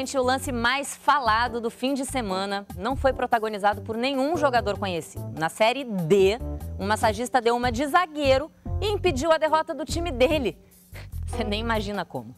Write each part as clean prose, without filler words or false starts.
Gente, o lance mais falado do fim de semana não foi protagonizado por nenhum jogador conhecido. Na Série D, um massagista deu uma de zagueiro e impediu a derrota do time dele. Você nem imagina como.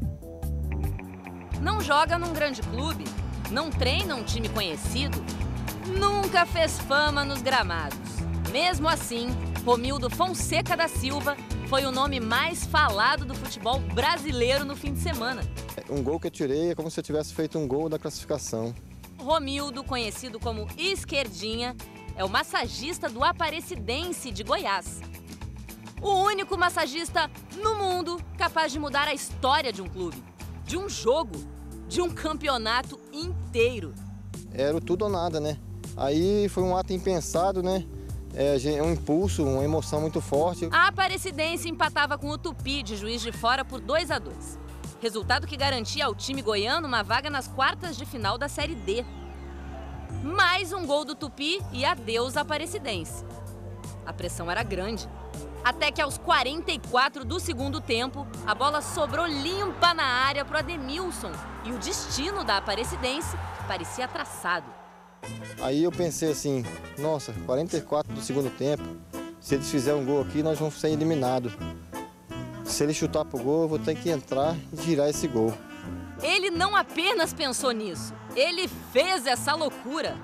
Não joga num grande clube, não treina um time conhecido, nunca fez fama nos gramados. Mesmo assim, Romildo Fonseca da Silva foi o nome mais falado do futebol brasileiro no fim de semana. Um gol que eu tirei é como se eu tivesse feito um gol da classificação. Romildo, conhecido como Esquerdinha, é o massagista do Aparecidense de Goiás. O único massagista no mundo capaz de mudar a história de um clube, de um jogo, de um campeonato inteiro. Era o tudo ou nada, né? Aí foi um ato impensado, né? Um impulso, uma emoção muito forte. A Aparecidense empatava com o Tupi de Juiz de Fora por 2-2. Resultado que garantia ao time goiano uma vaga nas quartas de final da Série D. Mais um gol do Tupi e adeus Aparecidense. A pressão era grande. Até que aos 44 do segundo tempo, a bola sobrou limpa na área para o Ademilson e o destino da Aparecidense parecia traçado. Aí eu pensei assim, nossa, 44 do segundo tempo, se eles fizerem um gol aqui, nós vamos ser eliminados. Se ele chutar pro gol, eu vou ter que entrar e tirar esse gol. Ele não apenas pensou nisso, ele fez essa loucura.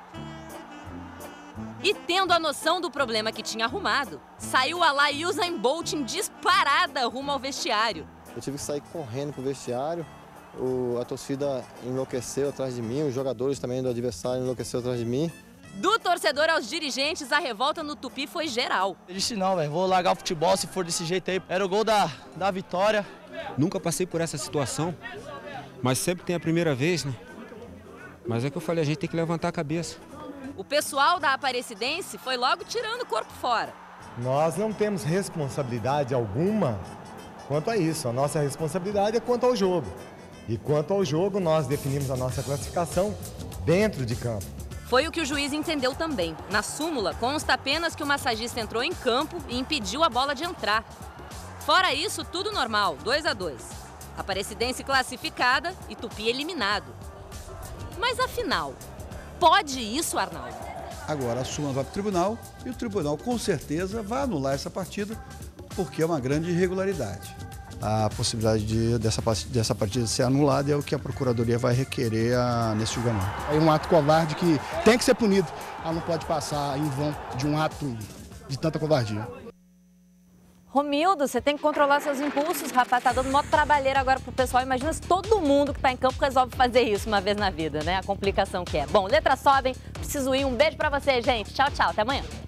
E tendo a noção do problema que tinha arrumado, saiu a lá Usain Bolt em disparada rumo ao vestiário. Eu tive que sair correndo pro vestiário, a torcida enlouqueceu atrás de mim, os jogadores também do adversário enlouqueceram atrás de mim. Do torcedor aos dirigentes, a revolta no Tupi foi geral. Eu disse não, velho, vou largar o futebol se for desse jeito aí. Era o gol da vitória. Nunca passei por essa situação, mas sempre tem a primeira vez, né? Mas é que eu falei, a gente tem que levantar a cabeça. O pessoal da Aparecidense foi logo tirando o corpo fora. Nós não temos responsabilidade alguma quanto a isso. A nossa responsabilidade é quanto ao jogo. E quanto ao jogo, nós definimos a nossa classificação dentro de campo. Foi o que o juiz entendeu também. Na súmula, consta apenas que o massagista entrou em campo e impediu a bola de entrar. Fora isso, tudo normal, 2-2. Aparecidense classificada e Tupi eliminado. Mas afinal, pode isso, Arnaldo? Agora a súmula vai para o tribunal e o tribunal com certeza vai anular essa partida porque é uma grande irregularidade. A possibilidade dessa partida ser anulada é o que a Procuradoria vai requerer nesse julgamento. É um ato covarde que tem que ser punido. Ela não pode passar em vão de um ato de tanta covardia. Romildo, você tem que controlar seus impulsos, rapaz. Tá dando mó trabalheira agora pro pessoal. Imagina se todo mundo que tá em campo resolve fazer isso uma vez na vida, né? A complicação que é. Bom, letras sobem, preciso ir. Um beijo pra você, gente. Tchau, tchau. Até amanhã.